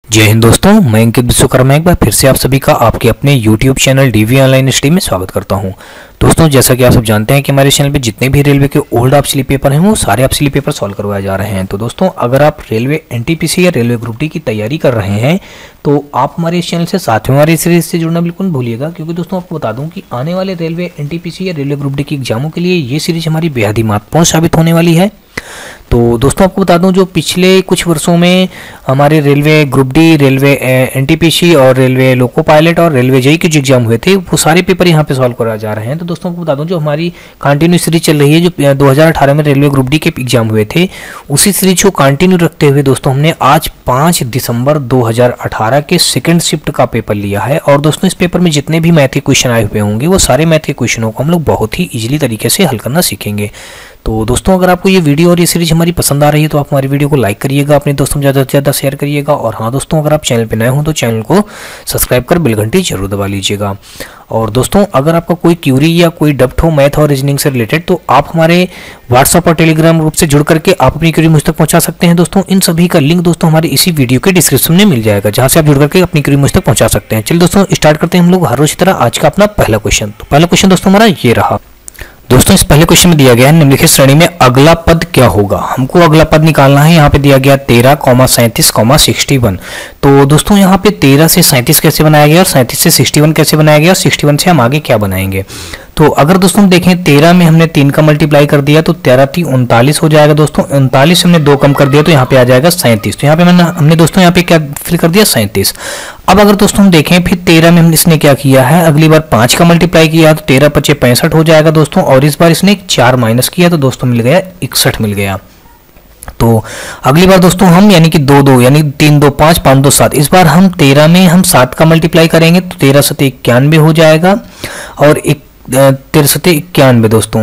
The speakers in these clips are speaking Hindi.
जय हिंद दोस्तों, मैं अंकित विश्वकर्मा एक बार फिर से आप सभी का आपके अपने YouTube channel DV online study में स्वागत करता हूं। दोस्तों, जैसा कि आप सब जानते हैं कि हमारे चैनल पे जितने भी रेलवे के ओल्ड ऑब्सोलीट पेपर हैं वो सारे ऑब्सोलीट पेपर सॉल्व करवाए जा रहे हैं। तो दोस्तों, अगर आप रेलवे एनटीपीसी या रेलवे ग्रुप डी की तैयारी कर रहे हैं तो आप हमारे इस चैनल से साथ में हमारे सीरीज से जुड़ना बिल्कुल भूलिएगा, क्योंकि दोस्तों आपको बता दूं कि आने वाले रेलवे एनटीपीसी या रेलवे ग्रुप डी की एग्जामों के लिए ये सीरीज हमारी बेहद ही महत्वपूर्ण साबित होने वाली है। तो दोस्तों, आपको बता दूं जो पिछले कुछ वर्षों में हमारे railway group D, railway NTPC और रेलवे लोको पायलट और रेलवे जेई के जो एग्जाम हुए थे वो सारे पेपर यहाँ पे सॉल्व कराए जा रहे हैं। तो दोस्तों, आपको बता दूं जो हमारी कंटिन्यू सीरीज चल रही है, जो 2018 में रेलवे ग्रुप डी के एग्जाम हुए थे, उसी सीरीज को कंटिन्यू रखते हुए दोस्तों हमने आज 5 दिसंबर 2018 के सेकेंड शिफ्ट का पेपर लिया है। और दोस्तों, इस पेपर में जितने भी मैथ के क्वेश्चन आए हुए होंगे वो सारे मैथ के क्वेश्चनों को हम लोग बहुत ही ईजिली तरीके से हल करना सीखेंगे। तो दोस्तों, अगर आपको ये वीडियो और ये सीरीज हमारी पसंद आ रही है तो आप हमारी वीडियो को लाइक करिएगा, अपने दोस्तों में ज़्यादा से ज़्यादा शेयर करिएगा। और हाँ दोस्तों, अगर आप चैनल पे नए हो तो चैनल को सब्सक्राइब कर बेल घंटी जरूर दबा लीजिएगा। और दोस्तों, अगर आपका कोई क्यूरी या कोई डाउट हो मैथ और रीजनिंग से रिलेटेड तो आप हमारे व्हाट्सएप और टेलीग्राम ग्रुप से जुड़ करके आप अपनी क्यूरी मुझ तक पहुंचा सकते हैं। दोस्तों, इन सभी का लिंक दोस्तों हमारे इसी वीडियो के डिस्क्रिप्शन में मिल जाएगा, जहां से आप जुड़ करके अपनी क्यूरी मुझ तक पहुंचा सकते हैं। चलिए दोस्तों, स्टार्ट करते हैं हम लोग हर रोज की तरह आज का अपना पहला क्वेश्चन। तो पहला क्वेश्चन दोस्तों हमारा ये रहा। दोस्तों, इस पहले क्वेश्चन में दिया गया है निम्नलिखित श्रेणी में अगला पद क्या होगा। हमको अगला पद निकालना है। यहाँ पे दिया गया 13, 37, 61। तो दोस्तों, यहाँ पे 13 से 37 कैसे बनाया गया और 37 से 61 कैसे बनाया गया और 61 से हम आगे क्या बनाएंगे। तो अगर दोस्तों हम देखें 13 में हमने 3 का मल्टीप्लाई कर दिया तो 13 3 39 हो जाएगा। दोस्तों, 39 हमने 2 कम कर दिया तो यहाँ पे आ जाएगा 37। तो यहाँ पे हमने दोस्तों यहाँ पे क्या फिल कर दिया 37। अब अगर दोस्तों हम देखें फिर 13 में हमने इसने क्या किया है, अगली बार 5 का मल्टीप्लाई किया तो 13 5 65 हो जाएगा दोस्तों। और इस बार इसने 4 माइनस किया तो दोस्तों मिल गया 61 मिल गया। तो अगली बार दोस्तों हम यानी कि 2 2 यानी 3 2 5 5 2 7, इस बार हम 13 में हम 7 का मल्टीप्लाई करेंगे तो 13 7 91 हो जाएगा और 13 91 दोस्तों।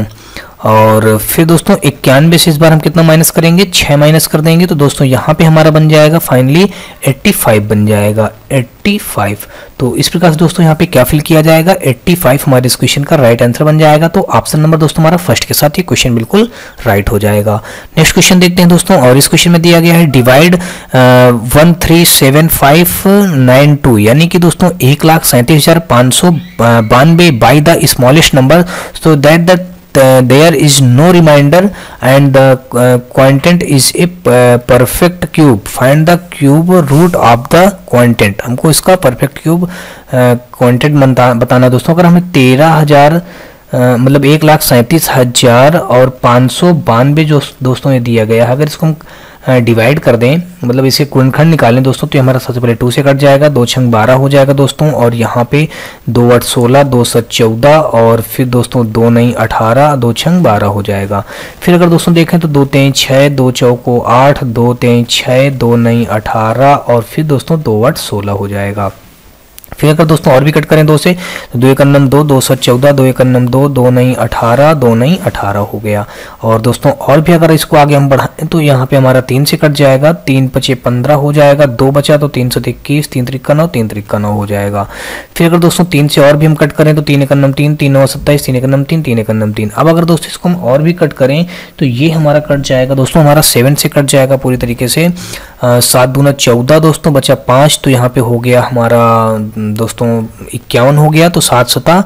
और फिर दोस्तों 91 से इस बार हम कितना माइनस करेंगे, 6 माइनस कर देंगे तो दोस्तों यहाँ पे हमारा बन जाएगा फाइनली 85 बन जाएगा 85। तो इस प्रकार से दोस्तों यहाँ पे क्या फिल किया जाएगा 85 हमारे इस क्वेश्चन का राइट आंसर बन जाएगा। तो ऑप्शन नंबर दोस्तों हमारा फर्स्ट के साथ ये क्वेश्चन बिल्कुल राइट हो जाएगा। नेक्स्ट क्वेश्चन देखते हैं दोस्तों, और इस क्वेश्चन में दिया गया है डिवाइड 137,592 यानी कि दोस्तों 1,37,592 by the smallest number so that the there is no remainder and the quotient is a perfect cube. Find the cube root of the quotient. हमको इसका perfect cube quotient बताना दोस्तों। अगर हमें 13,000 मतलब 1,37,000 और 592 जो दोस्तों ये दिया गया है, अगर इसको हम डिवाइड कर दें मतलब इसे गुणनखंड निकालें दोस्तों तो हमारा सबसे पहले 2 से कट जाएगा, 2 6 12 हो जाएगा दोस्तों। और यहाँ पे 2 8 16, 2 7 14 और फिर दोस्तों 2 9 18, 2 6 12 हो जाएगा। फिर अगर दोस्तों देखें तो 2 3 6, 2 4 8, 2 3 6, 2 9 18 और फिर दोस्तों 2 8 16 हो जाएगा। फिर अगर दोस्तों और भी कट करें 2 से तो 2 1 9 2, 2 7 14, 2 1 9 2, 2 9 18, 2 9 18 हो गया। और दोस्तों और भी अगर इसको आगे हम बढ़ाएं तो यहाँ पे हमारा 3 से कट जाएगा, 3 5 15 हो जाएगा, 2 बचा तो 3 7 21, 3 3 9 3 3 9 हो जाएगा। फिर अगर दोस्तों 3 से और भी हम कट करें तो 3 1 9 3, 3 9 27, 3 1 9 3, 3 1 9 3। अब अगर दोस्तों इसको हम और भी कट करें तो ये हमारा कट जाएगा दोस्तों, हमारा 7 से कट जाएगा पूरी तरीके से। 7 दूना 14 दोस्तों, बचा 5 तो यहाँ पे हो गया हमारा दोस्तों 51 हो गया। तो 7 7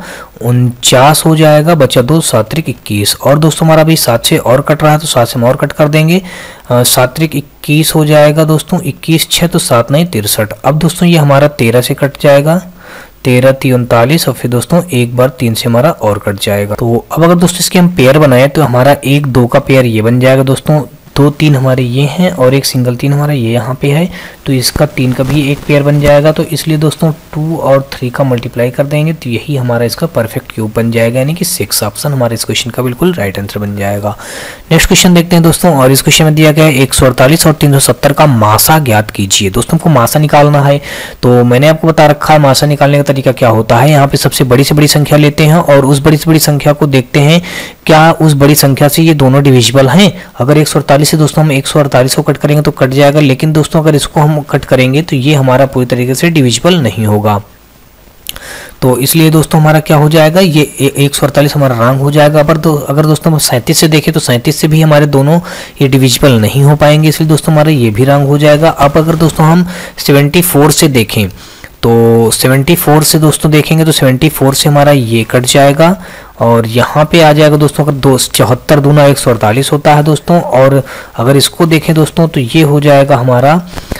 49 हो जाएगा, बचा 2 7 3 21। और दोस्तों हमारा अभी 7 से और कट रहा है तो 7 से हम और कट कर देंगे, 7 3 21 हो जाएगा दोस्तों, 21 6 तो 7 9 63। अब दोस्तों ये हमारा 13 से कट जाएगा, 13 3 39 और फिर दोस्तों एक बार 3 से हमारा और कट जाएगा। तो अब अगर दोस्तों इसके हम पेयर बनाए तो हमारा 1 2 का पेयर ये बन जाएगा दोस्तों, 2 3 हमारे ये हैं और एक सिंगल 3 हमारा ये यहाँ पे है तो इसका 3 का भी एक पेयर बन जाएगा। तो इसलिए दोस्तों 2 और 3 का मल्टीप्लाई कर देंगे तो यही हमारा इसका परफेक्ट क्यूब बन जाएगा, यानी कि 6 ऑप्शन हमारे इस क्वेश्चन का बिल्कुल राइट आंसर बन जाएगा। नेक्स्ट क्वेश्चन देखते हैं दोस्तों, और इस क्वेश्चन में दिया गया है 148 और 370 का मासा ज्ञात कीजिए। दोस्तों हमको मासा निकालना है तो मैंने आपको बता रखा है मासा निकालने का तरीका क्या होता है। यहाँ पे सबसे बड़ी से बड़ी संख्या लेते हैं और उस बड़ी से बड़ी संख्या को देखते हैं क्या उस बड़ी संख्या से ये दोनों डिविजिबल हैं। अगर 148 से दोस्तों हम 148 को कट करेंगे तो कट जाएगा, लेकिन दोस्तों अगर इसको हम कट करेंगे तो ये हमारा पूरी तरीके से डिविजिबल नहीं होगा। तो इसलिए दोस्तों हमारा क्या हो जाएगा, ये 148 हमारा रॉन्ग हो जाएगा। अगर दोस्तों हम 37 से देखें तो 37 से भी हमारे दोनों ये डिविजिबल नहीं हो पाएंगे, इसलिए दोस्तों हमारा ये भी रॉन्ग हो जाएगा। अब अगर दोस्तों हम 74 से देखें तो 74 से दोस्तों देखेंगे तो 74 से हमारा ये कट जाएगा और यहाँ पे आ जाएगा दोस्तों, अगर 74 दूना 148 होता है दोस्तों। और अगर इसको देखें दोस्तों तो ये हो जाएगा हमारा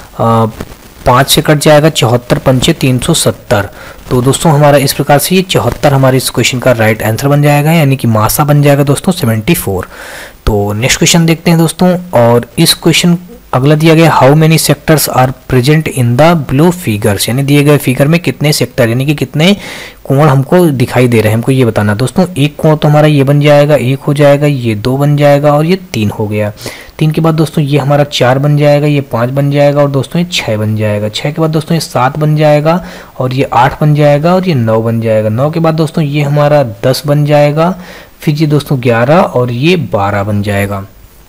5 से कट जाएगा, 74 पंचे 370। तो दोस्तों हमारा इस प्रकार से ये 74 हमारे इस क्वेश्चन का राइट आंसर बन जाएगा, यानी कि मासा बन जाएगा दोस्तों 74। तो नेक्स्ट क्वेश्चन देखते हैं दोस्तों, और इस क्वेश्चन अगला दिया गया how many sectors are present in the below figures, यानी दिए गए फिगर में कितने सेक्टर यानी कि कितने कोण हमको दिखाई दे रहे हैं, हमको ये बताना दोस्तों। एक कोण तो हमारा ये बन जाएगा, एक हो जाएगा, ये 2 बन जाएगा और ये 3 हो गया। 3 के बाद दोस्तों ये हमारा 4 बन जाएगा, ये 5 बन जाएगा और दोस्तों ये 6 बन जाएगा। 6 के बाद दोस्तों ये 7 बन जाएगा और ये 8 बन जाएगा और ये 9 बन जाएगा। 9 के बाद दोस्तों ये हमारा 10 बन जाएगा, फिर ये दोस्तों 11 और ये 12 बन जाएगा।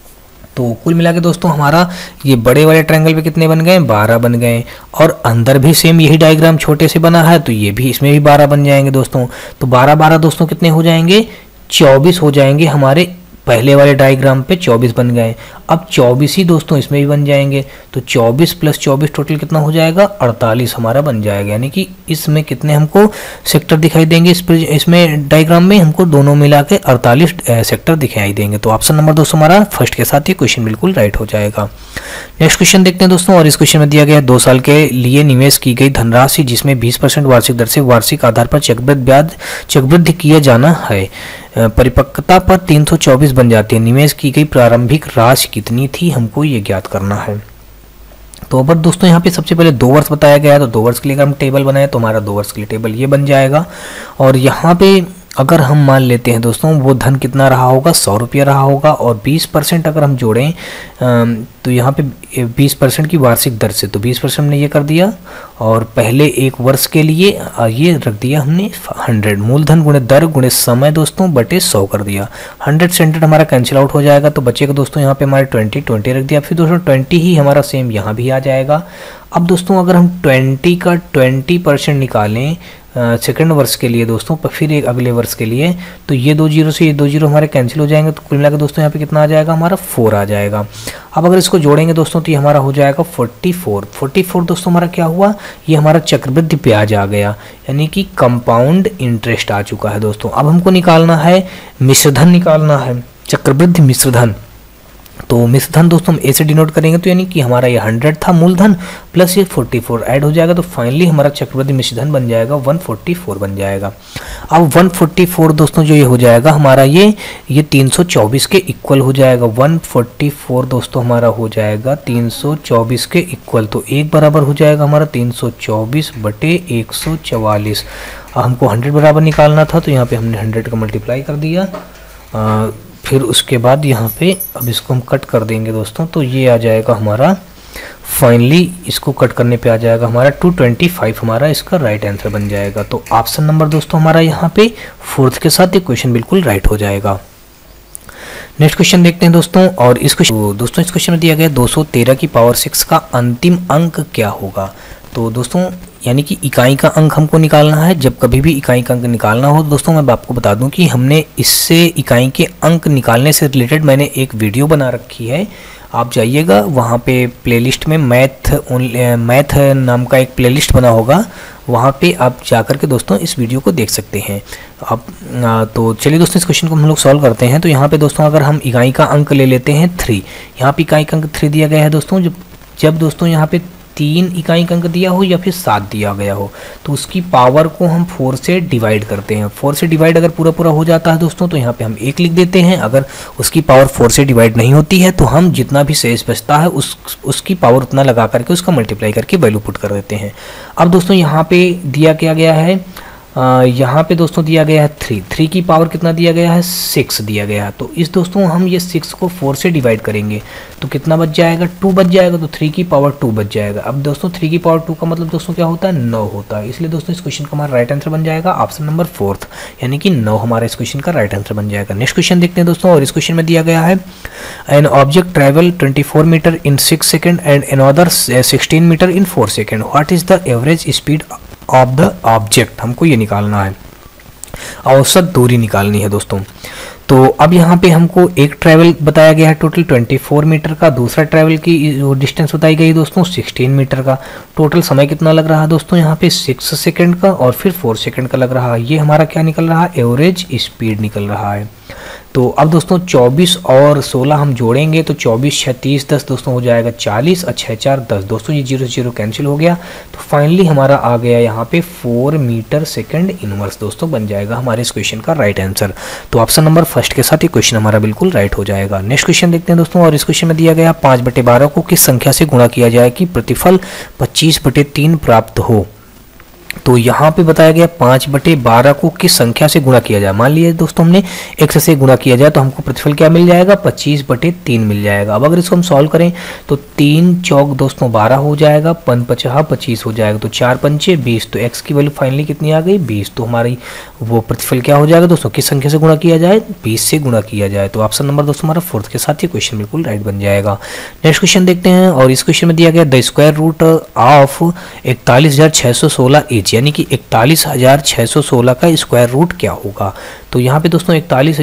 तो कुल मिला के दोस्तों हमारा ये बड़े वाले ट्रायंगल पे कितने बन गए, 12 बन गए। और अंदर भी सेम यही डायग्राम छोटे से बना है, तो ये भी इसमें भी 12 बन जाएंगे दोस्तों। तो 12 12 दोस्तों कितने हो जाएंगे, 24 हो जाएंगे। हमारे पहले वाले डायग्राम पे 24 बन गए, अब 24 ही दोस्तों इसमें भी बन जाएंगे। तो 24 + 24 टोटल कितना हो जाएगा, 48 हमारा बन जाएगा। यानी कि इसमें कितने हमको सेक्टर दिखाई देंगे, इसमें डायग्राम में हमको दोनों मिला के 48 सेक्टर दिखाई देंगे। तो ऑप्शन नंबर दोस्तों हमारा फर्स्ट के साथ ये क्वेश्चन बिल्कुल राइट हो जाएगा। नेक्स्ट क्वेश्चन देखते हैं दोस्तों, और इस क्वेश्चन में दिया गया 2 साल के लिए निवेश की गई धनराशि जिसमें 20% वार्षिक दर से वार्षिक आधार पर चक्रवृद्धि किया जाना है, परिपक्वता पर 324 बन जाती है। निवेश की गई प्रारंभिक राशि कितनी थी, हमको ये ज्ञात करना है। तो अब दोस्तों यहाँ पे सबसे पहले 2 वर्ष बताया गया है, तो 2 वर्ष के लिए अगर हम टेबल बनाए तो हमारा 2 वर्ष के लिए टेबल ये बन जाएगा। और यहाँ पे अगर हम मान लेते हैं दोस्तों वो धन कितना रहा होगा, 100 रुपया रहा होगा। और 20% अगर हम जोड़ें तो यहाँ पे 20% की वार्षिक दर से, तो 20% हमने ये कर दिया। और पहले 1 वर्ष के लिए ये रख दिया हमने 100, मूलधन गुणे दर गुणे समय दोस्तों बटे 100 कर दिया। 100 से 100 हमारा कैंसिल आउट हो जाएगा, तो बचेगा दोस्तों यहाँ पे हमारे 20 रख दिया। फिर दोस्तों 20 ही हमारा सेम यहाँ भी आ जाएगा। अब दोस्तों अगर हम 20 का 20% निकालें सेकंड वर्ष के लिए दोस्तों, फिर एक अगले वर्ष के लिए, तो ये 2 जीरो से ये 2 जीरो हमारे कैंसिल हो जाएंगे। तो कुल मिलाकर दोस्तों यहाँ पे कितना आ जाएगा, हमारा 4 आ जाएगा। अब अगर इसको जोड़ेंगे दोस्तों तो ये हमारा हो जाएगा 44 दोस्तों हमारा क्या हुआ, ये हमारा चक्रवृद्धि ब्याज आ गया, यानी कि कंपाउंड इंटरेस्ट आ चुका है दोस्तों। अब हमको निकालना है मिश्रधन, निकालना है चक्रवृद्धि मिश्रधन। तो मिश्रधन दोस्तों हम ए से डिनोट करेंगे, तो यानी कि हमारा ये 100 था मूलधन प्लस ये 44 ऐड हो जाएगा, तो फाइनली हमारा चक्रवृद्धि मिश्रधन बन जाएगा 144 बन जाएगा। अब 144 दोस्तों जो ये हो जाएगा हमारा ये 324 के इक्वल हो जाएगा। 144 दोस्तों हमारा हो जाएगा 324 के इक्वल, तो एक बराबर हो जाएगा हमारा 324 बटे 144। हमको 100 बराबर निकालना था, तो यहाँ पे हमने 100 का मल्टीप्लाई कर दिया। फिर उसके बाद यहाँ पे अब इसको हम कट कर देंगे दोस्तों, तो ये आ जाएगा हमारा फाइनली इसको कट करने पे आ जाएगा हमारा 225 हमारा इसका राइट आंसर बन जाएगा। तो ऑप्शन नंबर दोस्तों हमारा यहाँ पे 4th के साथ ये क्वेश्चन बिल्कुल राइट हो जाएगा। नेक्स्ट क्वेश्चन देखते हैं दोस्तों, और इस क्वेश्चन में दिया गया 213 की पावर 6 का अंतिम अंक क्या होगा। तो दोस्तों यानी कि इकाई का अंक हमको निकालना है। जब कभी भी इकाई का अंक निकालना हो तो दोस्तों मैं आपको बता दूं कि हमने इससे इकाई के अंक निकालने से रिलेटेड मैंने एक वीडियो बना रखी है, आप जाइएगा वहाँ पे प्लेलिस्ट में मैथ नाम का एक प्लेलिस्ट बना होगा, वहाँ पे आप जाकर के दोस्तों इस वीडियो को देख सकते हैं आप। तो चलिए दोस्तों इस क्वेश्चन को हम लोग सॉल्व करते हैं। तो यहाँ पे दोस्तों अगर हम इकाई का अंक ले लेते हैं 3, यहाँ पे इकाई का अंक 3 दिया गया है दोस्तों। जब दोस्तों यहाँ पे 3 इकाई का अंक दिया हो या फिर 7 दिया गया हो, तो उसकी पावर को हम 4 से डिवाइड करते हैं। 4 से डिवाइड अगर पूरा हो जाता है दोस्तों, तो यहाँ पे हम 1 लिख देते हैं। अगर उसकी पावर 4 से डिवाइड नहीं होती है तो हम जितना भी शेष बचता है उसकी पावर उतना लगा करके उसका मल्टीप्लाई करके वैल्यू पुट कर देते हैं। अब दोस्तों यहाँ पे दिया क्या गया है, यहाँ पे दोस्तों दिया गया है 3 की पावर कितना दिया गया है, 6 दिया गया है। तो इस दोस्तों हम ये 6 को 4 से डिवाइड करेंगे तो कितना बच जाएगा, 2 बच जाएगा। तो 3 की पावर 2 बच जाएगा। अब दोस्तों 3 की पावर 2 का मतलब दोस्तों क्या होता है, 9 होता है। इसलिए दोस्तों इस क्वेश्चन का हमारा राइट आंसर बन जाएगा ऑप्शन नंबर 4th, यानी कि 9 हमारा इस क्वेश्चन का राइट आंसर बन जाएगा। नेक्स्ट क्वेश्चन देखते हैं दोस्तों, और इस क्वेश्चन में दिया गया है an object travel 24 metre in 6 second and another 16 metre in 4 second, what is the average speed of the object, हमको ये निकालना है, औसत दूरी निकालनी है दोस्तों। तो अब यहाँ पे हमको एक ट्रैवल बताया गया है टोटल 24 मीटर का, दूसरा ट्रैवल की डिस्टेंस बताई गई दोस्तों 16 मीटर का। टोटल समय कितना लग रहा है दोस्तों यहाँ पे 6 सेकंड का और फिर 4 सेकंड का लग रहा है। ये हमारा क्या निकल रहा है, एवरेज स्पीड निकल रहा है। तो अब दोस्तों 24 और 16 हम जोड़ेंगे तो 24 6 30 10 दोस्तों हो जाएगा 40 और 6 4 10 दोस्तों, ये 0 0 कैंसिल हो गया। तो फाइनली हमारा आ गया यहाँ पे 4 मीटर सेकंड इनवर्स दोस्तों बन जाएगा हमारे इस क्वेश्चन का राइट आंसर। तो ऑप्शन नंबर फर्स्ट के साथ ये क्वेश्चन हमारा बिल्कुल राइट हो जाएगा। नेक्स्ट क्वेश्चन देखते हैं दोस्तों, और इस क्वेश्चन में दिया गया 5/12 को किस संख्या से गुणा किया जाए कि प्रतिफल 25/3 प्राप्त हो। तो यहाँ पे बताया गया 5/12 को किस संख्या से गुणा किया जाए। मान लीजिए दोस्तों हमने x से गुणा किया जाए तो हमको प्रतिफल क्या मिल जाएगा, 25/3 मिल जाएगा। अब अगर इसको हम सॉल्व करें तो 3 चौक दोस्तों 12 हो जाएगा, 5 5 25 हो जाएगा, तो 4 पंचे 20, तो x की वैल्यू फाइनली कितनी आ गई 20। तो हमारी वो प्रतिफल क्या हो जाएगा दोस्तों, किस संख्या से गुणा किया जाए, 20 से गुणा किया जाए। तो ऑप्शन नंबर दोस्तों हमारा फोर्थ के साथ ये क्वेश्चन बिल्कुल राइट बन जाएगा। नेक्स्ट क्वेश्चन देखते हैं, और इस क्वेश्चन में दिया गया the square root of 41,616 is, यानी कि 41,616 का स्क्वायर रूट क्या होगा। तो यहाँ पे दोस्तों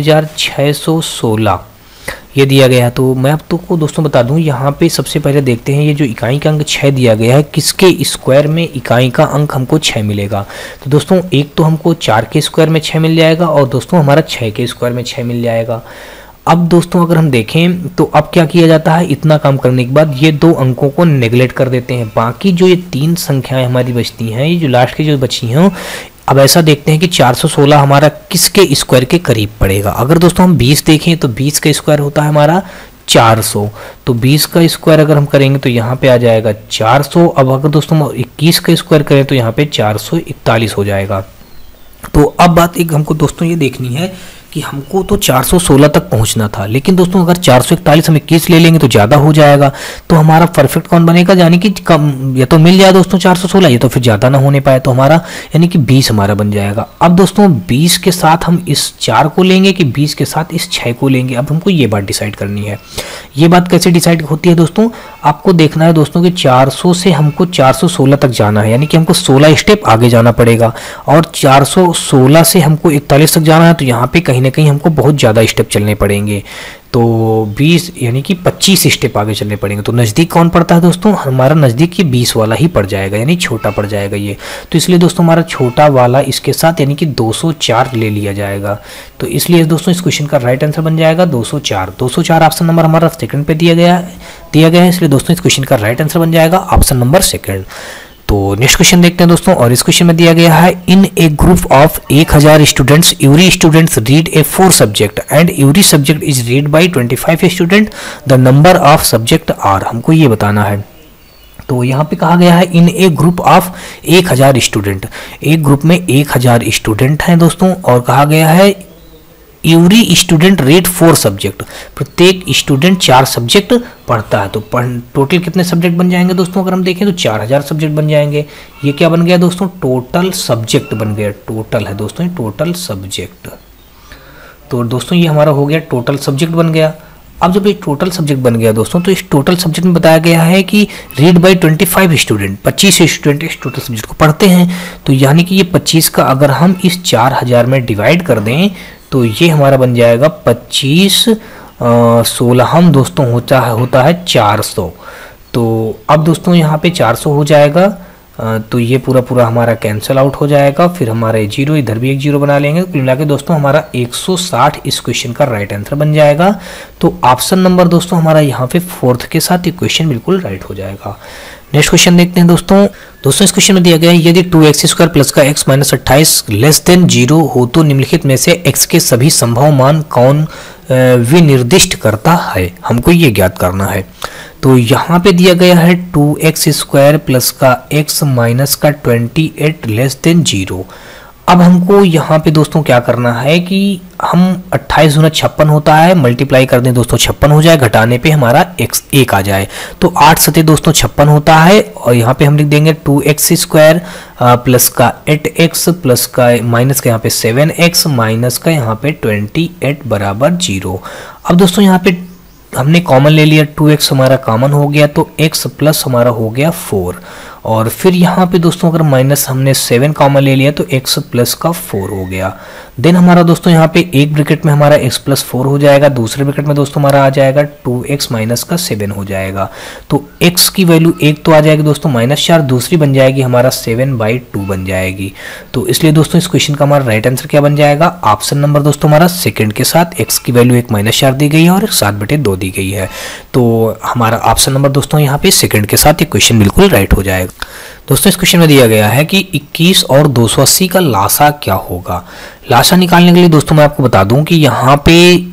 41,616 ये दिया गया है। तो मैं आप तो को दोस्तों बता दूं, यहाँ पे सबसे पहले देखते हैं ये जो इकाई का अंक 6 दिया गया है, किसके स्क्वायर में इकाई का अंक हमको 6 मिलेगा। तो दोस्तों एक तो हमको 4 के स्क्वायर में 6 मिल जाएगा और दोस्तों हमारा 6 के स्क्वायर में 6 मिल जाएगा। अब दोस्तों अगर हम देखें तो अब क्या किया जाता है, इतना काम करने के बाद ये 2 अंकों को नेगलेक्ट कर देते हैं, बाकी जो ये 3 संख्याएं हमारी बचती हैं, ये जो लास्ट की जो बची हैं, अब ऐसा देखते हैं कि 416 हमारा किसके स्क्वायर के करीब पड़ेगा। अगर दोस्तों हम 20 देखें तो 20 का स्क्वायर होता है हमारा 400, तो 20 का स्क्वायर अगर हम करेंगे तो यहाँ पे आ जाएगा 400। अब अगर दोस्तों हम 21 का स्क्वायर करें तो यहाँ पे 441 हो जाएगा। तो अब बात एक हमको दोस्तों ये देखनी है कि हमको तो 416 तक पहुंचना था, लेकिन दोस्तों अगर 441 हम 21 ले लेंगे तो ज़्यादा हो जाएगा। तो हमारा परफेक्ट कौन बनेगा, यानी कि कम या तो मिल जाए दोस्तों 416, या तो फिर ज़्यादा ना होने पाए, तो हमारा यानी कि 20 हमारा बन जाएगा। अब दोस्तों 20 के साथ हम इस 4 को लेंगे कि 20 के साथ इस 6 को लेंगे, अब हमको ये बात डिसाइड करनी है। ये बात कैसे डिसाइड होती है दोस्तों, आपको देखना है दोस्तों कि 400 से हमको 416 तक जाना है, यानी कि हमको 16 स्टेप आगे जाना पड़ेगा, और 416 से हमको 41 तक जाना है, तो यहाँ पे कहीं ना कहीं हमको बहुत ज़्यादा स्टेप चलने पड़ेंगे। तो 20 यानी कि 25 स्टेप आगे चलने पड़ेंगे। तो नज़दीक कौन पड़ता है दोस्तों, हमारा नज़दीक ये 20 वाला ही पड़ जाएगा, यानी छोटा पड़ जाएगा ये। तो इसलिए दोस्तों हमारा छोटा वाला इसके साथ यानी कि 204 ले लिया जाएगा। तो इसलिए दोस्तों इस क्वेश्चन का राइट आंसर बन जाएगा 204। 204 ऑप्शन नंबर हमारा सेकंड पे दिया गया है, इसलिए दोस्तों इस क्वेश्चन का राइट आंसर बन जाएगा ऑप्शन नंबर सेकंड। तो नेक्स्ट क्वेश्चन देखते हैं दोस्तों, और इस क्वेश्चन में दिया गया है in a group of 1000 students every students read a 4 subject and every subject is read by 25 student, the number of subject are, हमको ये बताना है। तो यहाँ पे कहा गया है in a group of 1000 student, एक ग्रुप में 1000 स्टूडेंट हैं दोस्तों, और कहा गया है एवरी स्टूडेंट रीड 4 सब्जेक्ट, प्रत्येक स्टूडेंट 4 सब्जेक्ट पढ़ता है। तो टोटल कितने सब्जेक्ट बन जाएंगे दोस्तों, अगर हम देखें तो 4000 सब्जेक्ट बन जाएंगे। ये क्या बन गया दोस्तों, टोटल सब्जेक्ट बन गया, टोटल है दोस्तों ये टोटल सब्जेक्ट। तो दोस्तों ये हमारा हो गया टोटल सब्जेक्ट बन गया। अब जब ये टोटल सब्जेक्ट बन गया दोस्तों, तो इस टोटल सब्जेक्ट में बताया गया है कि रीड बाय 25 स्टूडेंट, 25 स्टूडेंट इस टोटल सब्जेक्ट को पढ़ते हैं। तो यानी कि ये 25 का अगर हम इस 4000 में डिवाइड कर दें तो ये हमारा बन जाएगा 25 16 हम दोस्तों होता है 400। तो अब दोस्तों यहाँ पे 400 हो जाएगा, तो ये पूरा हमारा कैंसिल आउट हो जाएगा, फिर हमारे 0 इधर भी एक 0 बना लेंगे, कुल मिला के दोस्तों हमारा 160 इस क्वेश्चन का राइट आंसर बन जाएगा। तो ऑप्शन नंबर दोस्तों हमारा यहाँ पे फोर्थ के साथ ये क्वेश्चन बिल्कुल राइट हो जाएगा। नेक्स्ट क्वेश्चन देखते हैं दोस्तों इस क्वेश्चन में दिया गया है यदि 2x² प्लस का x माइनस 28 लेस देन 0 हो तो निम्नलिखित में से x के सभी संभव मान कौन विनिर्दिष्ट करता है, हमको ये ज्ञात करना है। तो यहाँ पे दिया गया है 2x² प्लस का x माइनस का 28 लेस देन 0। अब हमको यहाँ पे दोस्तों क्या करना है कि हम 28 गुना 56 होता है, मल्टीप्लाई कर दें दोस्तों 56 हो जाए, घटाने पे हमारा x 1 आ जाए। तो 8 सते दोस्तों 56 होता है, और यहाँ पे हम लिख देंगे 2x² प्लस का 8x प्लस का माइनस का यहाँ पे 7x माइनस का यहाँ पे 28 बराबर 0। अब दोस्तों यहाँ पे हमने कॉमन ले लिया, 2x हमारा कॉमन हो गया, तो x प्लस हमारा हो गया 4, और फिर यहाँ पे दोस्तों अगर माइनस हमने 7 कॉमन ले लिया तो x प्लस का 4 हो गया। देन हमारा दोस्तों यहाँ पे एक ब्रैकेट में हमारा x प्लस 4 हो जाएगा, दूसरे ब्रैकेट में दोस्तों हमारा आ जाएगा 2x माइनस का 7 हो जाएगा। तो x की वैल्यू एक तो आ जाएगी दोस्तों -4, दूसरी बन जाएगी हमारा 7/2 बन जाएगी। तो इसलिए दोस्तों इस क्वेश्चन का हमारा राइट आंसर क्या बन जाएगा, ऑप्शन नंबर दोस्तों हमारा सेकंड के साथ x की वैल्यू एक -4 दी गई है और 7/2 दी गई है। तो हमारा ऑप्शन नंबर दोस्तों यहाँ पे सेकंड के साथ ये क्वेश्चन बिल्कुल राइट हो जाएगा। दोस्तों इस क्वेश्चन में दिया गया है कि 21 और 280 का लासा क्या होगा। लासा निकालने के लिए दोस्तों मैं आपको बता दूं कि यहाँ पे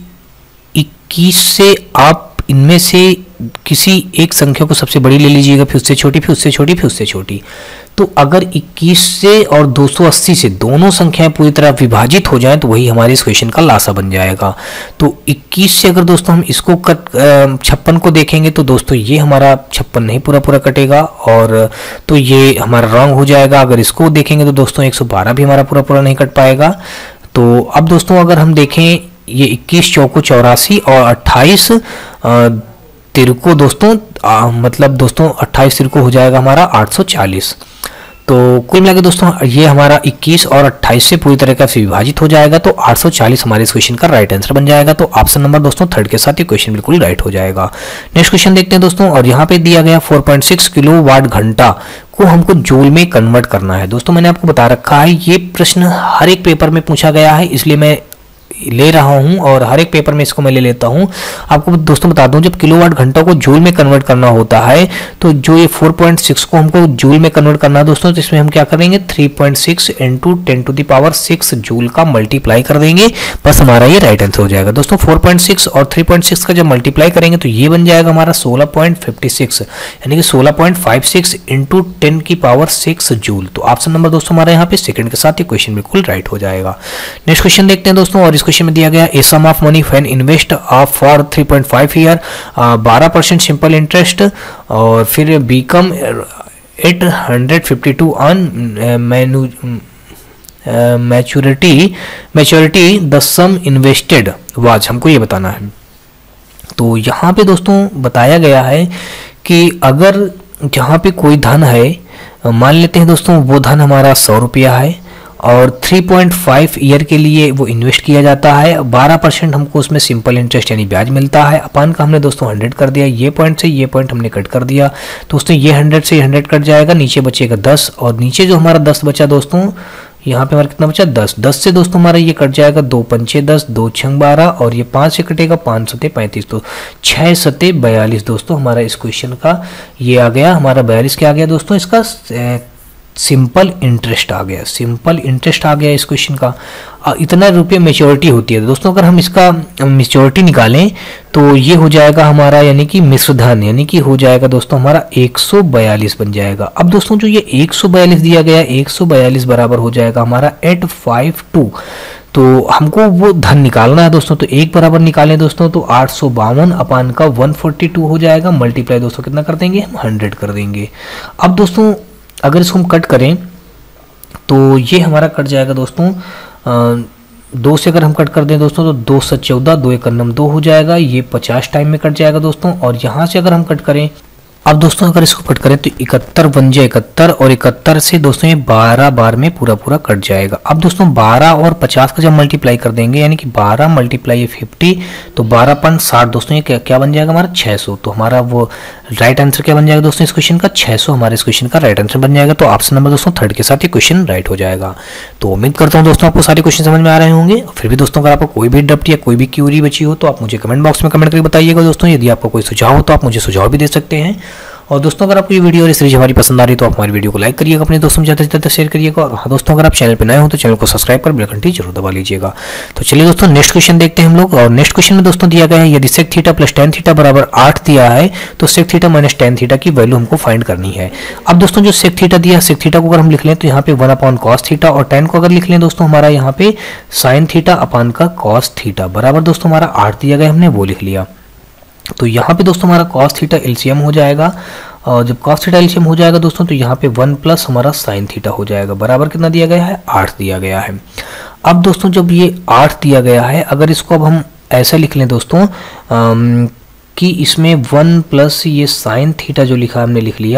21 से आप इनमें से किसी एक संख्या को सबसे बड़ी ले लीजिएगा, फिर उससे छोटी, फिर उससे छोटी, फिर उससे छोटी। तो अगर 21 से और 280 से दोनों संख्याएं पूरी तरह विभाजित हो जाएं तो वही हमारे इस क्वेश्चन का लासा बन जाएगा। तो 21 से अगर दोस्तों हम इसको 56 को देखेंगे तो दोस्तों ये हमारा 56 नहीं पूरा कटेगा, और तो ये हमारा रॉन्ग हो जाएगा। अगर इसको देखेंगे तो दोस्तों 112 भी हमारा पूरा नहीं कट पाएगा। तो अब दोस्तों अगर हम देखें ये 21 चौको 84 और 28 तिरको दोस्तों मतलब दोस्तों 28 तिरको हो जाएगा हमारा 840। तो कुल मिला के दोस्तों ये हमारा 21 और 28 से पूरी तरह से विभाजित हो जाएगा, तो 840 हमारे इस क्वेश्चन का राइट आंसर बन जाएगा। तो ऑप्शन नंबर दोस्तों थर्ड के साथ ये क्वेश्चन बिल्कुल राइट हो जाएगा। नेक्स्ट क्वेश्चन देखते हैं दोस्तों, और यहाँ पे दिया गया 4.6 किलोवाट घंटा को हमको जूल में कन्वर्ट करना है। दोस्तों मैंने आपको बता रखा है ये प्रश्न हर एक पेपर में पूछा गया है, इसलिए मैं ले रहा हूं और हर एक पेपर में इसको मैं ले लेता हूं। आपको दोस्तों बता दूं जब किलोवाट घंटा को जूल में कन्वर्ट करना होता है तो जो ये 4.6 को हमको जूल में कन्वर्ट करना है दोस्तों, तो इसमें हम क्या करेंगे 3.6 इंटू 10⁶ जूल का मल्टीप्लाई कर देंगे, बस हमारा ये राइट आंसर हो जाएगा। दोस्तों 4.6 और 3.6 का जब मल्टीप्लाई करेंगे तो ये बन जाएगा हमारा 16.56 यानी कि 16.56 इंटू 10⁶ जूल। तो ऑप्शन नंबर दोस्तों हमारा यहाँ पे सेकंड के साथ ये क्वेश्चन बिल्कुल राइट हो जाएगा। नेक्स्ट क्वेश्चन देखते हैं दोस्तों, और इस क्वेश्चन में दिया गया a sum of money when invest for 3.5 year 12% simple interest और फिर become 852 on maturity the sum invested was, हमको ये बताना है। तो यहाँ पे दोस्तों बताया गया है कि अगर जहाँ पे कोई धन है, मान लेते हैं दोस्तों वो धन हमारा 100 रुपया है और 3.5 ईयर के लिए वो इन्वेस्ट किया जाता है, 12% हमको उसमें सिंपल इंटरेस्ट यानी ब्याज मिलता है। अपान का हमने दोस्तों 100 कर दिया, ये पॉइंट से ये पॉइंट हमने कट कर दिया, दोस्तों ये 100 से 100 कट जाएगा, नीचे बचेगा 10 और नीचे जो हमारा 10 बचा दोस्तों, यहाँ पे हमारा कितना बचा 10 से दोस्तों हमारा ये कट जाएगा 2 पंचे 10, 2 छंग 12 और ये 5 से कटेगा 5 सते 35, तो 6 सते 42 दोस्तों हमारा इस क्वेश्चन का ये आ गया, हमारा 42 क्या आ गया दोस्तों, इसका सिंपल इंटरेस्ट आ गया, सिंपल इंटरेस्ट आ गया इस क्वेश्चन का। इतना रुपये मेच्योरिटी होती है दोस्तों, अगर हम इसका मेच्योरिटी निकालें तो ये हो जाएगा हमारा यानी कि मिश्र धन, यानी कि हो जाएगा दोस्तों हमारा 142 बन जाएगा। अब दोस्तों जो ये 142 दिया गया, 142 बराबर हो जाएगा हमारा 852, तो हमको वो धन निकालना है दोस्तों, तो एक बराबर निकालें दोस्तों तो 852 अपान का 142 हो जाएगा, मल्टीप्लाई दोस्तों कितना कर देंगे हम 100 कर देंगे। अब दोस्तों अगर इसको हम कट करें तो ये हमारा कट जाएगा दोस्तों 2 से अगर हम कट कर दें दोस्तों तो 2 से 14, 2 1 2 हो जाएगा, ये 50 टाइम में कट जाएगा दोस्तों। और यहाँ से अगर हम कट करें, अब दोस्तों अगर इसको कट करें तो 71 बन जाए 71 और 71 से दोस्तों ये 12 बार में पूरा कट जाएगा। अब दोस्तों 12 और 50 का जब मल्टीप्लाई कर देंगे यानी कि 12 मल्टीप्लाई 50 तो 12.60 दोस्तों ये क्या बन जाएगा हमारा 600। तो हमारा वो राइट आंसर क्या बन जाएगा दोस्तों इस क्वेश्चन का 600 हमारे इस क्वेश्चन का राइट आंसर बन जाएगा। तो ऑप्शन नंबर दोस्तों थर्ड के साथ ये क्वेश्चन राइट हो जाएगा। तो उम्मीद करता हूँ दोस्तों आपको सारे क्वेश्चन समझ में आ रहे होंगे। फिर भी दोस्तों अगर आपको कोई भी डाउट या कोई भी क्यूरी बची हो तो आप मुझे कमेंट बॉक्स में कमेंट करके बताइएगा दोस्तों। यदि आपको कोई सुझाव हो तो आप मुझे सुझाव भी दे सकते हैं। और दोस्तों अगर आपको ये वीडियो और सीरीज हमारी पसंद आ रही है तो आप हमारी वीडियो को लाइक करिएगा, अपने दोस्तों में ज़्यादा से ज़्यादा शेयर करिएगा। और हाँ दोस्तों अगर आप चैनल पर नए हो तो चैनल को सब्सक्राइब कर बेल घंटी जरूर दबा लीजिएगा। तो चलिए दोस्तों नेक्स्ट क्वेश्चन देखते हैं हम लोग। और नेक्स्ट क्वेश्चन में दोस्तों दिया गया है यदि sec theta plus tan theta बराबर 8 दिया है तो sec theta minus tan theta की वैल्यू हमको फाइंड करनी है। अब दोस्तों जो सेक थीटा दिया, सेक थीटा को अगर हम लिख लें तो यहाँ पे 1/cos थीटा और टेन को अगर लिख लें दोस्तों हमारा यहाँ पे साइन थीटा अपान का कॉस थीटा बराबर दोस्तों हमारा 8 दिया गया, हमने वो लिख लिया। तो यहाँ पे दोस्तों हमारा कॉस थीटा एलसीएम हो जाएगा और जब कॉस थीटा एलसीएम हो जाएगा दोस्तों तो यहाँ पे 1 प्लस हमारा साइन थीटा हो जाएगा बराबर कितना दिया गया है 8 दिया गया है। अब दोस्तों जब ये 8 दिया गया है अगर इसको अब हम ऐसा लिख लें दोस्तों कि इसमें 1 प्लस ये साइन थीटा जो लिखा हमने लिख लिया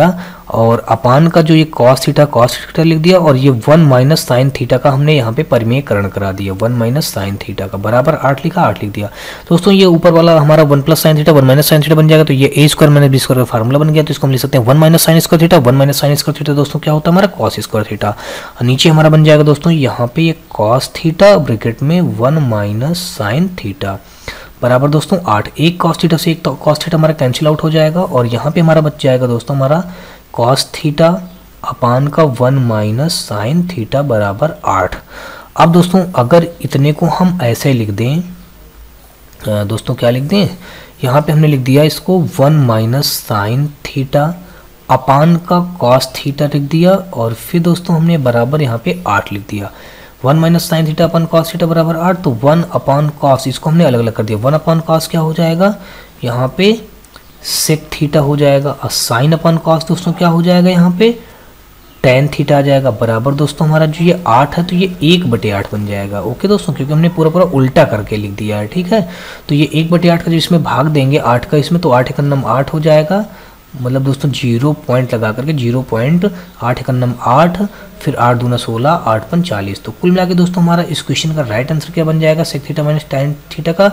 और अपान का जो ये cos थीटा लिख दिया, और ये 1 माइनस साइन थीटा का हमने यहाँ पे परिमेयकरण करा दिया, 1 माइनस साइन थीटा का बराबर 8 लिखा, 8 लिख दिया। दोस्तों ये ऊपर वाला हमारा 1 plus sine theta 1 minus sine theta बन जाएगा, तो ये a square minus b square का फार्मूला बन गया। तो इसको हम लिख सकते हैं 1 minus sine square theta, 1 minus sine square theta दोस्तों क्या होता है हमारा cos स्क्वायर थीटा। और नीचे हमारा बन जाएगा दोस्तों यहाँ पे ये cos थीटा ब्रैकेट में 1 माइनस साइन थीटा बराबर दोस्तों 8। एक cos थीटा से एक cos थीटा हमारा कैंसिल आउट हो जाएगा, और यहाँ पे हमारा बच जाएगा दोस्तों हमारा cos थीटा अपान का 1 माइनस साइन थीटा बराबर 8। अब दोस्तों अगर इतने को हम ऐसे लिख दें, दोस्तों क्या लिख दें, यहाँ पे हमने लिख दिया इसको 1 माइनस साइन थीटा अपान का cos थीटा लिख दिया, और फिर दोस्तों हमने बराबर यहाँ पे 8 लिख दिया। 1 माइनस साइन थीटा अपन cos थीटा बराबर 8, तो 1 अपॉन cos इसको हमने अलग अलग कर दिया। 1 अपॉन cos क्या हो जाएगा, यहाँ पे sec थीटा हो जाएगा, और साइन अपॉन cos दोस्तों क्या हो जाएगा, यहाँ पे tan थीटा आ जाएगा बराबर दोस्तों हमारा जो ये 8 है तो ये 1/8 बन जाएगा। ओके दोस्तों, क्योंकि हमने पूरा उल्टा करके लिख दिया है, ठीक है। तो ये 1/8 का जो इसमें भाग देंगे 8 का इसमें, तो 8 एकन्नम 8 हो जाएगा, मतलब दोस्तों 0 पॉइंट लगा करके 0.8 एकन्नम 8, फिर 8 दूना 16, 8 पन 40। तो कुल मिला के दोस्तों हमारा इस क्वेश्चन का राइट आंसर क्या बन जाएगा, sec theta minus tan theta का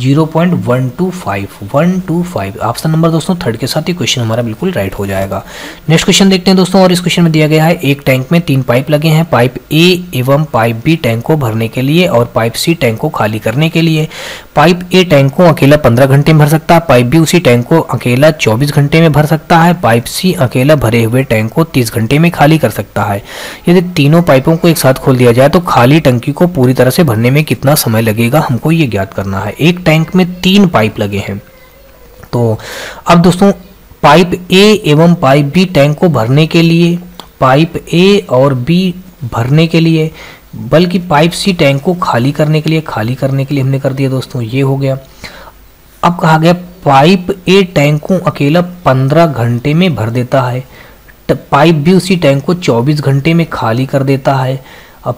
0.125 ऑप्शन नंबर दोस्तों 3 के साथ ये क्वेश्चन हमारा बिल्कुल राइट हो जाएगा। नेक्स्ट क्वेश्चन देखते हैं दोस्तों, और इस क्वेश्चन में दिया गया है एक टैंक में 3 पाइप लगे हैं, पाइप ए एवं पाइप बी टैंक को भरने के लिए और पाइप सी टैंक को खाली करने के लिए। पाइप ए टैंक को अकेला 15 घंटे में भर सकता है, पाइप बी उसी टैंक को अकेला 24 घंटे में भर सकता है, पाइप सी अकेला भरे हुए टैंक को 30 घंटे में खाली कर सकता है। यदि तीनों पाइपों को एक साथ खोल दिया जाए तो खाली टंकी को पूरी तरह से भरने में कितना समय लगेगा, हमको ये ज्ञात करना है। एक टैंक में 3 पाइप लगे हैं, तो अब दोस्तों पाइप ए एवं पाइप बी टैंक को भरने के लिए, पाइप ए और बी भरने के लिए, बल्कि पाइप सी टैंक को खाली करने के लिए हमने कर दिया दोस्तों, ये हो गया। अब कहा गया पाइप ए टैंक को अकेला 15 घंटे में भर देता है, पाइप बी उसी टैंक को 24 घंटे में खाली कर देता है। अब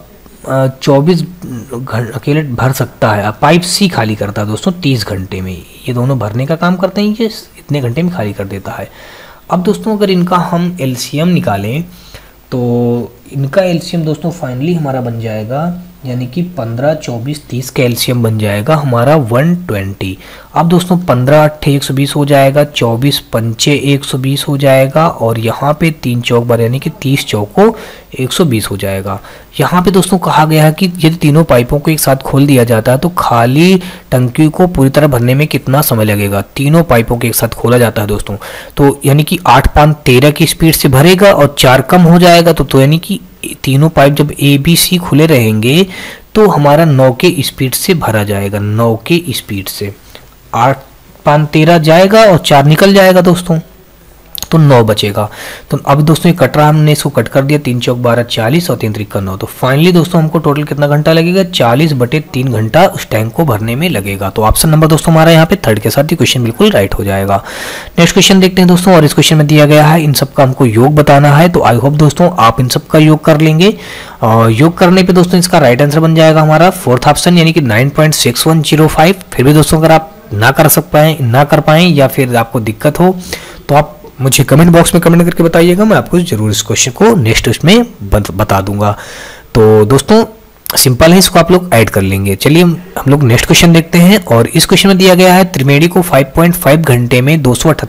24 अकेले भर सकता है, अब पाइप सी खाली करता है दोस्तों 30 घंटे में। ये दोनों भरने का काम करते हैं, ये इतने घंटे में खाली कर देता है। अब दोस्तों अगर इनका हम एलसीएम निकालें तो इनका एलसीएम दोस्तों फाइनली हमारा बन जाएगा, यानी कि 15, 24, 30 का एलसीएम बन जाएगा हमारा 120। अब दोस्तों 15 8 120 हो जाएगा, 24 5 120 हो जाएगा, और यहाँ पे 3 चौक बार यानी कि 30 चौको 120 हो जाएगा। यहाँ पे दोस्तों कहा गया है कि यदि तीनों पाइपों को एक साथ खोल दिया जाता है तो खाली टंकी को पूरी तरह भरने में कितना समय लगेगा। तीनों पाइपों को एक साथ खोला जाता है दोस्तों, तो यानी कि 8 5 13 की स्पीड से भरेगा और 4 कम हो जाएगा, तो यानी कि तीनों पाइप जब ए बी सी खुले रहेंगे तो हमारा 9 के स्पीड से भरा जाएगा, 9 के स्पीड से 8 5 13 जाएगा और 4 निकल जाएगा दोस्तों, तो 9 बचेगा। तो अब दोस्तों ये कट रहा, हमने इसको कट कर दिया, 3 चौक 12 40 और 3 त्रिक 9, तो फाइनली दोस्तों हमको टोटल कितना घंटा लगेगा, 40/3 घंटा उस टैंक को भरने में लगेगा। तो ऑप्शन नंबर दोस्तों हमारा यहाँ पे 3 के साथ ही क्वेश्चन बिल्कुल राइट हो जाएगा। नेक्स्ट क्वेश्चन देखते हैं दोस्तों, और इस क्वेश्चन में दिया गया है इन सब का हमको योग बताना है, तो आई होप दोस्तों आप इन सब का योग कर लेंगे। योग करने पे दोस्तों इसका राइट आंसर बन जाएगा हमारा 4th ऑप्शन, यानी कि 9.6105। फिर भी दोस्तों अगर आप ना कर पाए या फिर आपको दिक्कत हो तो आप मुझे कमेंट बॉक्स में कमेंट करके बताइएगा, मैं आपको जरूर इस क्वेश्चन को नेक्स्ट उसमें बता दूंगा। तो दोस्तों सिंपल है, इसको आप लोग ऐड कर लेंगे। चलिए हम लोग नेक्स्ट क्वेश्चन देखते हैं, और इस क्वेश्चन में दिया गया है त्रिवेणी को 5.5 घंटे में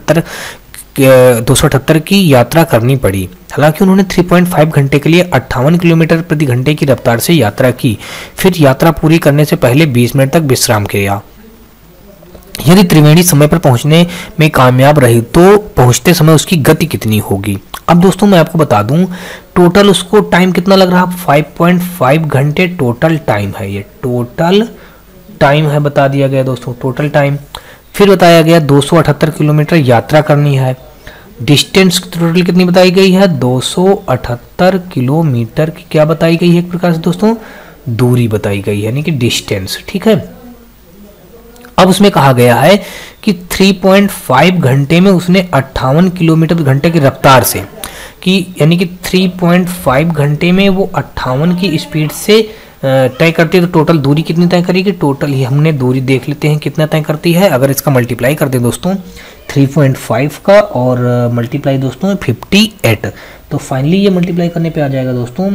278 की यात्रा करनी पड़ी। हालांकि उन्होंने 3.5 घंटे के लिए 58 किलोमीटर प्रति घंटे की रफ्तार से यात्रा की, फिर यात्रा पूरी करने से पहले 20 मिनट तक विश्राम किया। यदि त्रिवेणी समय पर पहुंचने में कामयाब रही तो पहुंचते समय उसकी गति कितनी होगी। अब दोस्तों मैं आपको बता दूं टोटल उसको टाइम कितना लग रहा है, 5.5 घंटे टोटल टाइम है, ये टोटल टाइम है बता दिया गया दोस्तों, टोटल टाइम। फिर बताया गया 278 किलोमीटर यात्रा करनी है, डिस्टेंस टोटल कितनी बताई गई है, 278 किलोमीटर की क्या बताई गई है, एक प्रकार से दोस्तों दूरी बताई गई है, यानी कि डिस्टेंस, ठीक है। अब उसमें कहा गया है कि 3.5 घंटे में उसने 58 किलोमीटर घंटे की रफ्तार से कि यानी कि 3.5 घंटे में वो 58 की स्पीड से तय करती है, तो टोटल दूरी कितनी तय करेगी, टोटल ही हमने दूरी देख लेते हैं कितना तय करती है। अगर इसका मल्टीप्लाई कर दें दोस्तों 3.5 का और मल्टीप्लाई दोस्तों 58। तो फाइनली ये मल्टीप्लाई करने पे आ जाएगा दोस्तों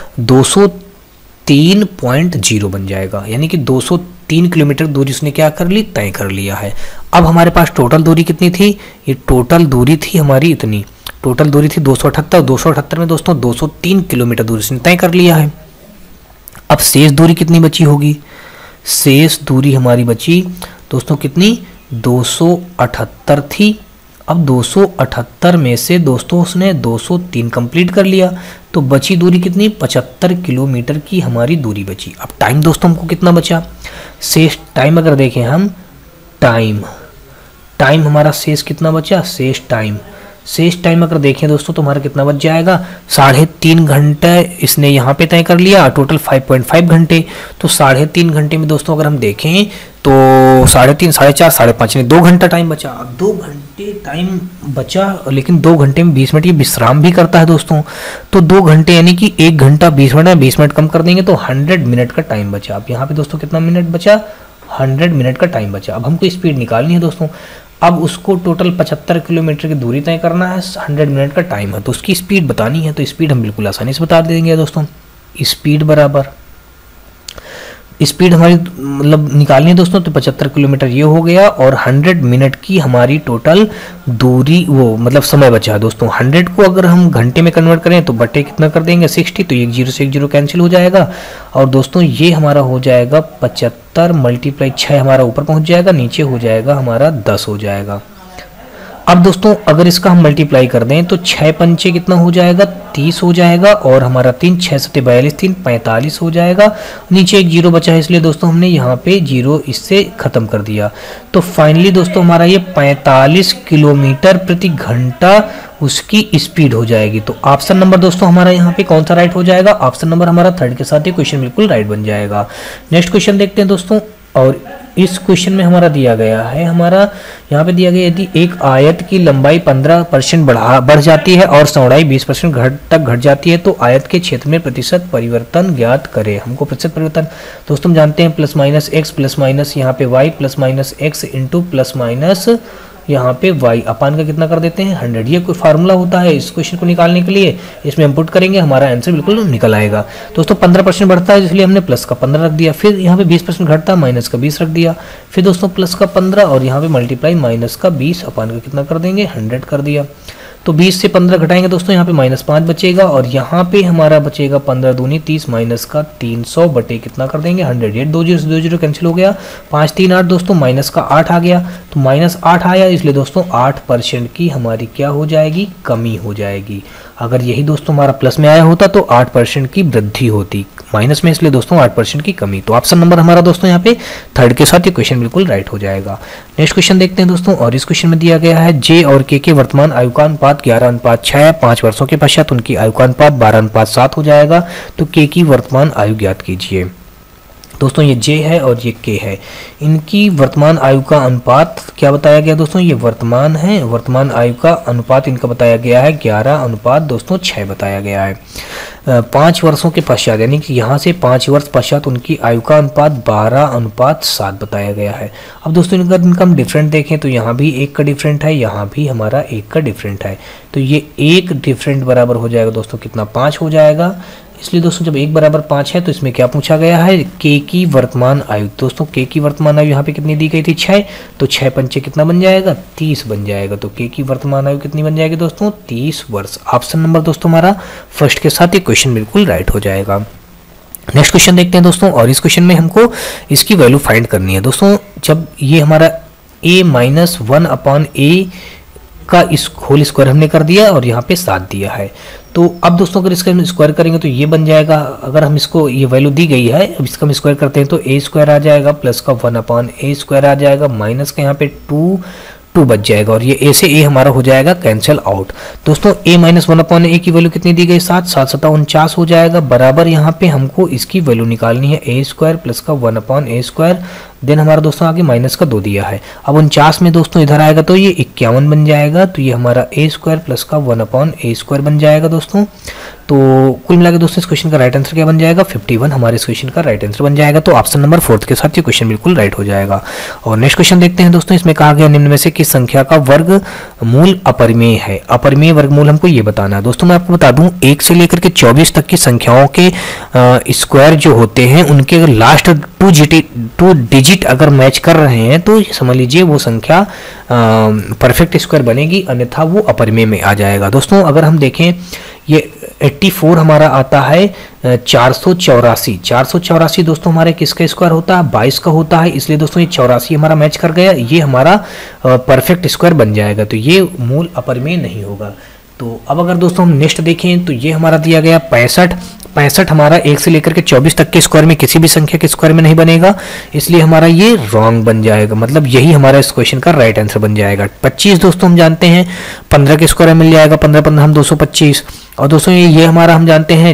203.0 बन जाएगा, यानी कि 203 किलोमीटर दूरी उसने क्या कर ली, तय कर लिया है। अब हमारे पास टोटल दूरी कितनी थी, ये टोटल दूरी थी हमारी इतनी, टोटल दूरी थी 278। 278 में दोस्तों 203 किलोमीटर दूरी उसने तय कर लिया है। अब शेष दूरी कितनी बची होगी, शेष दूरी हमारी बची दोस्तों कितनी, 278 थी। अब 278 में से दोस्तों उसने 203 कंप्लीट कर लिया, तो बची दूरी कितनी, 75 किलोमीटर की हमारी दूरी बची। अब टाइम दोस्तों हमको कितना बचा, शेष टाइम अगर देखें हम, टाइम हमारा शेष कितना बचा, शेष टाइम अगर देखें दोस्तों तो हमारा कितना बच जाएगा, 3.5 घंटे इसने यहाँ पे तय कर लिया, टोटल 5.5 घंटे। तो 3.5 घंटे में दोस्तों अगर हम देखें तो 3.5, 4.5, 5.5 यानी 2 घंटा टाइम बचा। अब 2 घंटे टाइम बचा, लेकिन 2 घंटे में 20 मिनट ये विश्राम भी करता है दोस्तों, तो 2 घंटे यानी कि 1 घंटा 20 मिनट है, 20 मिनट कम कर देंगे तो 100 मिनट का टाइम बचा। अब यहाँ पे दोस्तों कितना मिनट बचा, 100 मिनट का टाइम बचा। अब हमको स्पीड निकालनी है दोस्तों, अब उसको टोटल 75 किलोमीटर की दूरी तय करना है, 100 मिनट का टाइम है, तो उसकी स्पीड बतानी है। तो स्पीड हम बिल्कुल आसानी से बता देंगे दोस्तों, स्पीड बराबर स्पीड हमारी मतलब निकालनी है दोस्तों, तो 75 किलोमीटर ये हो गया और 100 मिनट की हमारी टोटल दूरी वो मतलब समय बचा है दोस्तों। 100 को अगर हम घंटे में कन्वर्ट करें तो बटे कितना कर देंगे 60, तो 1 0 से 1 0 कैंसिल हो जाएगा और दोस्तों ये हमारा हो जाएगा 75 मल्टीप्लाई 6 हमारा ऊपर पहुंच जाएगा, नीचे हो जाएगा हमारा 10 हो जाएगा। अब दोस्तों अगर इसका हम मल्टीप्लाई कर दें तो 6 पंचे कितना हो जाएगा, 30 हो जाएगा और हमारा 3 6 7 42 3 45 हो जाएगा। नीचे एक 0 बचा है इसलिए दोस्तों हमने यहाँ पे 0 इससे खत्म कर दिया। तो फाइनली दोस्तों हमारा ये 45 किलोमीटर प्रति घंटा उसकी स्पीड हो जाएगी। तो ऑप्शन नंबर दोस्तों हमारा यहाँ पे कौन सा राइट हो जाएगा, ऑप्शन नंबर हमारा 3 के साथ ये क्वेश्चन बिल्कुल राइट बन जाएगा। नेक्स्ट क्वेश्चन देखते हैं दोस्तों, और इस क्वेश्चन में हमारा दिया गया है, हमारा यहाँ पे दिया गया यदि एक आयत की लंबाई 15% बढ़ जाती है और चौड़ाई 20% तक घट जाती है तो आयत के क्षेत्र में प्रतिशत परिवर्तन ज्ञात करें। हमको प्रतिशत परिवर्तन दोस्तों हम जानते हैं plus minus x plus minus यहाँ पे y plus minus x into plus minus यहाँ पे y अपान का कितना कर देते हैं 100। ये कोई फार्मूला होता है इस क्वेश्चन को निकालने के लिए, इसमें हम पुट करेंगे हमारा आंसर बिल्कुल निकल आएगा। दोस्तों 15% बढ़ता है इसलिए हमने प्लस का 15 रख दिया, फिर यहाँ पे 20% घटता है माइनस का 20 रख दिया, फिर दोस्तों प्लस का 15 और यहाँ पे मल्टीप्लाई माइनस का 20 अपान का कितना कर देंगे 100 कर दिया। तो 20 से 15 घटाएंगे दोस्तों यहाँ पे -5 बचेगा और यहाँ पे हमारा बचेगा 15 दूनी 30 माइनस का 300 बटे कितना कर देंगे 100। ये 2 0 से 2 0 कैंसिल हो गया, 5 3 8 दोस्तों माइनस का 8 आ गया, तो -8 आया इसलिए दोस्तों 8% की हमारी क्या हो जाएगी, कमी हो जाएगी। अगर यही दोस्तों हमारा प्लस में आया होता तो 8% की वृद्धि होती, माइनस में इसलिए दोस्तों 8% की कमी। तो ऑप्शन नंबर हमारा दोस्तों यहाँ पे 3 के साथ ये क्वेश्चन बिल्कुल राइट हो जाएगा। नेक्स्ट क्वेश्चन देखते हैं दोस्तों, और इस क्वेश्चन में दिया गया है जे और के वर्तमान आयु का अनुपात 11:6, 5 वर्षों के पश्चात उनकी आयु का अनुपात 12:7 हो जाएगा। तो के की वर्तमान आयु ज्ञात कीजिए। दोस्तों ये जे है और ये के है, इनकी वर्तमान आयु का अनुपात क्या बताया गया दोस्तों, ये वर्तमान है, वर्तमान आयु का अनुपात इनका बताया गया है 11:6 बताया गया है। 5 वर्षों के पश्चात यानी कि यहाँ से 5 वर्ष पश्चात उनकी आयु का अनुपात 12:7 बताया गया है। अब दोस्तों इनका हम डिफरेंट देखें तो यहाँ भी 1 का डिफरेंट है, यहाँ भी हमारा 1 का डिफरेंट है, तो ये 1 डिफरेंट बराबर हो जाएगा दोस्तों कितना 5 हो जाएगा। इसलिए दोस्तों जब 1 बराबर 5 है तो इसमें क्या पूछा गया है, के की वर्तमान आयु। दोस्तों के की वर्तमान आयु यहाँ पे कितनी दी गई थी 6, तो 6 पंचे कितना बन जाएगा 30 बन जाएगा। तो के की वर्तमान आयु कितनी बन जाएगी दोस्तों 30 वर्ष। ऑप्शन नंबर दोस्तों हमारा फर्स्ट के साथ ये क्वेश्चन बिल्कुल राइट हो जाएगा। नेक्स्ट क्वेश्चन देखते हैं दोस्तों, और इस क्वेश्चन में हमको इसकी वैल्यू फाइंड करनी है। दोस्तों जब ये हमारा a-1/a का होल स्क्वायर हमने कर दिया और यहाँ पे 7 दिया है, तो अब दोस्तों अगर इसका हम स्क्वायर करेंगे तो ये बन जाएगा, अगर हम इसको ये वैल्यू दी गई है अब इसका हम स्क्वायर करते हैं तो a² आ जाएगा प्लस का 1/a² आ जाएगा, माइनस का यहाँ पे 2 बच जाएगा और ये a से a हमारा हो जाएगा कैंसिल आउट। दोस्तों a - 1/a की वैल्यू कितनी दी गई 7, 7 7 49 हो जाएगा, बराबर यहाँ पे हमको इसकी वैल्यू निकालनी है a² प्लस का 1/a², देन हमारा दोस्तों आगे माइनस का 2 दिया है। अब 49 में दोस्तों इधर आएगा तो ये 51 बन जाएगा, तो ये हमारा a² प्लस का 1/a² बन जाएगा दोस्तों। तो कुल मिला के दोस्तों इस क्वेश्चन का राइट आंसर क्या बन जाएगा, 51 हमारे इस क्वेश्चन का राइट आंसर बन जाएगा। तो ऑप्शन नंबर 4 के साथ ये क्वेश्चन बिल्कुल राइट हो जाएगा। और नेक्स्ट क्वेश्चन देखते हैं दोस्तों, इसमें कहा गया निम्न में से किस संख्या का वर्गमूल अपरिमेय है। अपरिमेय वर्गमूल हमको ये बताना है। दोस्तों मैं आपको बता दूं 1 से लेकर के 24 तक की संख्याओं के स्क्वायर जो होते हैं उनके लास्ट 2 डिजिट अगर मैच कर रहे हैं तो समझ लीजिए वो संख्या परफेक्ट स्क्वायर बनेगी, अन्यथा वो अपरिमेय में आ जाएगा। दोस्तों अगर हम देखें ये 84 हमारा आता है 484 दोस्तों हमारे किसका स्क्वायर होता है, 22 का होता है, इसलिए दोस्तों ये 84 हमारा मैच कर गया, ये हमारा परफेक्ट स्क्वायर बन जाएगा, तो ये मूल अपरिमेय नहीं होगा। तो अब अगर दोस्तों हम नेक्स्ट देखें तो ये हमारा दिया गया 65 हमारा 1 से लेकर के 24 तक के स्क्वायर में किसी भी संख्या के स्क्वायर में नहीं बनेगा, इसलिए हमारा ये रॉन्ग बन जाएगा, मतलब यही हमारा इस क्वेश्चन का राइट आंसर बन जाएगा। 25 दोस्तों हम जानते हैं 15 के स्क्वायर में मिल जाएगा, 15 हम 225, और दोस्तों ये हमारा हम जानते हैं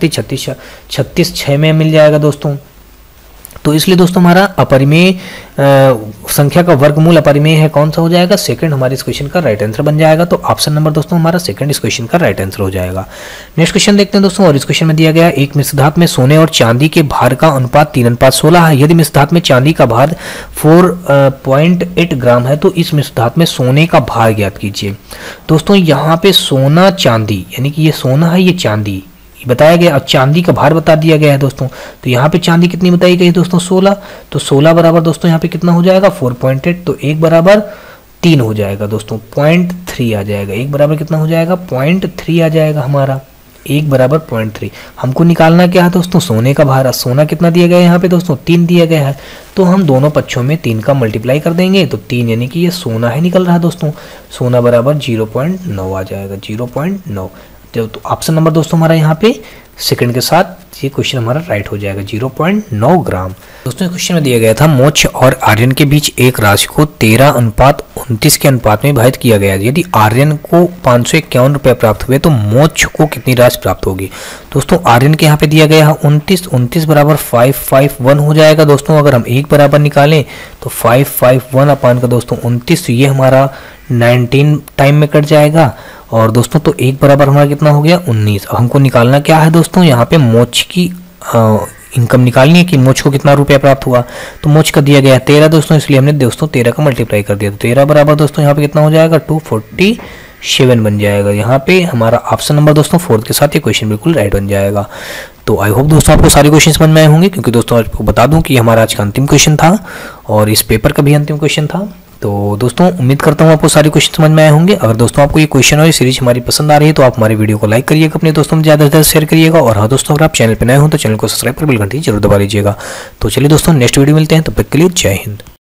36 6 में मिल जाएगा दोस्तों। तो इसलिए दोस्तों हमारा अपरिमेय संख्या का वर्गमूल अपरिमेय है, कौन सा हो जाएगा, सेकंड हमारे इस क्वेश्चन का राइट आंसर बन जाएगा। तो ऑप्शन नंबर दोस्तों हमारा सेकंड इस क्वेश्चन का राइट आंसर हो जाएगा। नेक्स्ट क्वेश्चन देखते हैं दोस्तों, और इस क्वेश्चन में दिया गया एक मिश्र धातु में सोने और चांदी के भार का अनुपात 3:16 है। यदि मिश्र धातु में चांदी का भार 4.8 ग्राम है तो इस मिश्र धातु में सोने का भार ज्ञात कीजिए। दोस्तों यहाँ पे सोना चांदी यानी कि ये सोना है ये चांदी बताया गया, और चांदी का भार बता दिया गया है दोस्तों। तो यहाँ पे चांदी कितनी बताई गई दोस्तों 16, तो 16 बराबर दोस्तों यहाँ पे कितना हो जाएगा 4.8, तो 1 बराबर 3 हो जाएगा दोस्तों, 0.3 आ जाएगा। 1 बराबर कितना हो जाएगा 0.3 आ जाएगा हमारा, 1 बराबर 0.3। हमको निकालना क्या है दोस्तों, सोने का भार। सोना कितना दिया गया है यहाँ पे दोस्तों 3 दिया गया है, तो हम दोनों पक्षों में 3 का मल्टीप्लाई कर देंगे, तो 3 यानी कि ये सोना है निकल रहा है दोस्तों। सोना बराबर 0.9 आ जाएगा, 0.9। तो ऑप्शन नंबर दोस्तों हमारा यहाँ पे सेकंड के साथ ये क्वेश्चन हमारा राइट हो जाएगा, 0.9 ग्राम। दोस्तों इस क्वेश्चन में दिया गया था मोक्ष और आर्यन के बीच एक राशि को 13:29 के अनुपात में विभाजित किया गया। यदि आर्यन को 551 रुपये प्राप्त हुए तो मोक्ष को कितनी राशि प्राप्त होगी। दोस्तों आर्यन के यहाँ पे दिया गया है 29 बराबर 551 हो जाएगा दोस्तों। अगर हम एक बराबर निकालें तो 551 अपान का दोस्तों 29, तो ये हमारा 19 टाइम में कट जाएगा। और दोस्तों तो एक बराबर हमारा कितना हो गया 19। अब हमको निकालना क्या है दोस्तों, यहाँ पे मोक्ष की इनकम निकालनी है कि मोक्ष को कितना रुपया प्राप्त हुआ। तो मोक्ष का दिया गया है 13 दोस्तों, इसलिए हमने दोस्तों 13 का मल्टीप्लाई कर दिया, तो 13 बराबर दोस्तों यहाँ पे कितना हो जाएगा 247 बन जाएगा। यहाँ पे हमारा ऑप्शन नंबर दोस्तों 4 के साथ ये क्वेश्चन बिल्कुल राइट बन जाएगा। तो आई होप दोस्तों आपको सारे क्वेश्चन समझ में आए होंगे, क्योंकि दोस्तों आपको बता दूं कि हमारा आज का अंतिम क्वेश्चन था और इस पेपर का भी अंतिम क्वेश्चन था। तो दोस्तों उम्मीद करता हूँ आपको सारे क्वेश्चन समझ में आए होंगे। अगर दोस्तों आपको ये क्वेश्चन और ये सीरीज हमारी पसंद आ रही है तो आप हमारी वीडियो को लाइक करिएगा, अपने दोस्तों में ज़्यादा से ज़्यादा शेयर करिएगा, और हाँ दोस्तों अगर आप चैनल पर नए हो तो चैनल को सब्सक्राइब कर बेल घंटी जरूर दबा लीजिएगा। तो चलिए दोस्तों नेक्स्ट वीडियो मिलते हैं, तब तक के लिए जय हिंद।